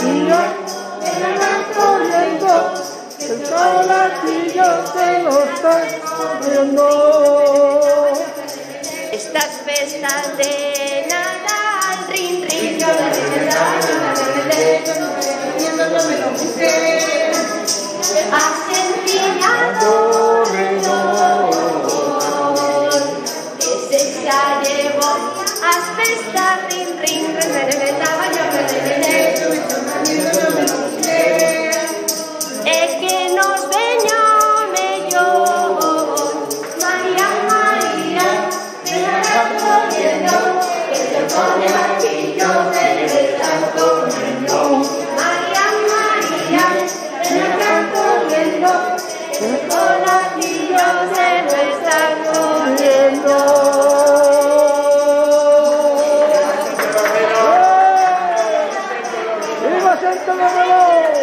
María, ven acá corriendo, el chocolatillo se lo está comiendo. Estas festas de Nadal, rin, rin, yo me lo busqué. Has enseñado alrededor, ese se llevó, has festas, rin, rin, yo me lo busqué. Es que nos veñame yo, María, María, ven acá corriendo, que se pone martillo, se le están comiendo. María, María, ven acá corriendo, que se pone martillo, se lo están comiendo. ¡Viva Santo Domingo!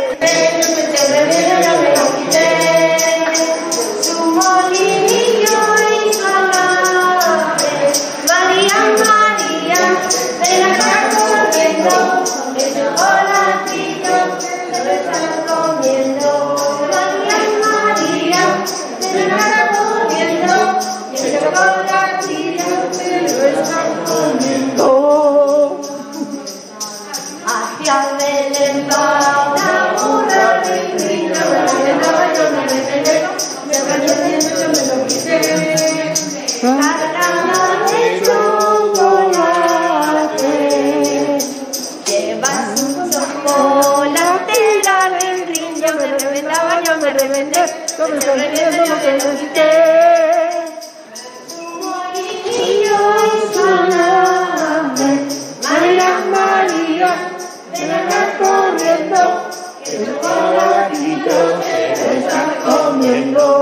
Su molinillo insolable, María, María, ven acá corriendo, el chocolatillo se lo están comiendo. María, María, ven acá corriendo, el chocolatillo se lo están comiendo. Hacia Belén va una burra, rin, rin, yo me lo quité. Cargada de chocolate, llevas un chocolate, la rin, rin, yo me reventaba, yo me reventé, yo me lo quité. Su molinillo insolable, María, María, ven acá corriendo, que el chocolatillo se lo están comiendo.